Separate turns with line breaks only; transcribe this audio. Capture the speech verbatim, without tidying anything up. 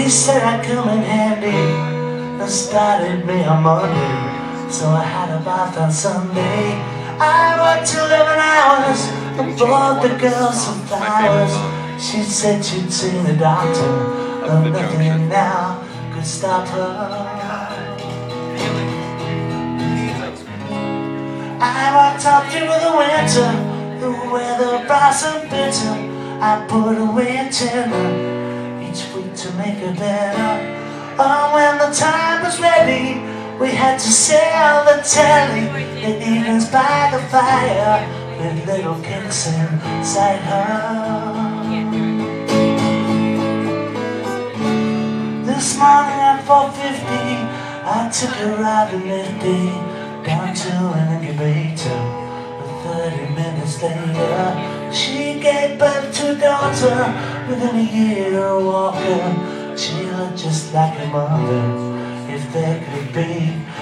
He said I'd come in handy and started me on Monday, so I had a bath on Sunday. I worked eleven hours and bought the girls some flowers. She said she'd seen the doctor, but nothing now could stop her. I walked up through the winter, the weather bright and bitter. I put away a tenner each week to make her better. Oh, when the time was ready, we had to sell the telly. The evenings by the fire, with little kicks inside her. This morning at four fifty, I took a ride to Nifty down to an incubator. But thirty minutes later, she gave birth to a daughter within a year of walking. She looked just like her mother, if there could be